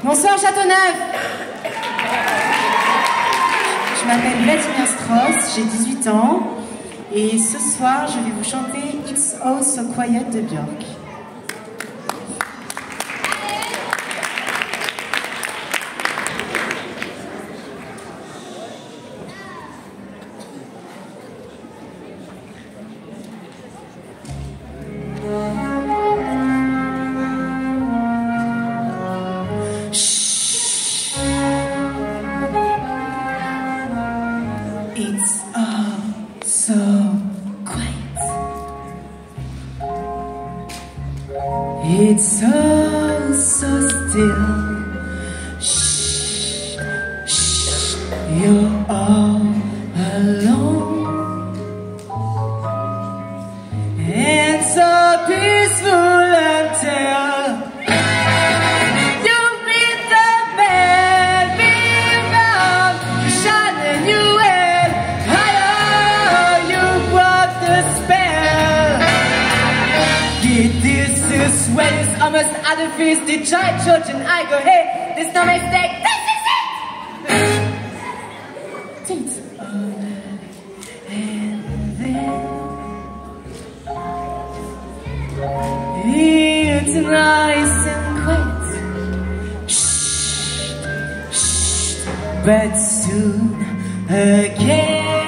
Bonsoir Châteauneuf. Je m'appelle Vladimir Strauss, j'ai 18 ans et ce soir je vais vous chanter It's All So Quiet de Björk. It's all so quiet. It's all so still. Shh, shh, you're all alone. And so peaceful until when it's almost out of fees, the giant church and I go, hey, there's no mistake, this is it! It's all and then it's nice and quiet. Shh, shh, but soon again